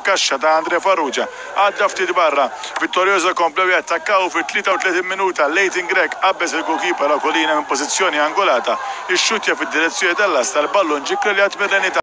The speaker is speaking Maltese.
kaxxa ta' Andre Farrugia għadda ftit barra. Vittorioso komplew jattakkaw fit-33 minuta Leighton Grek qabbes il-goalkeeper Akolina minn pożizzjoni angolata, ix-xutja fid-direzzjoni tal-asta l-ballon ġikreljat mir-Renita.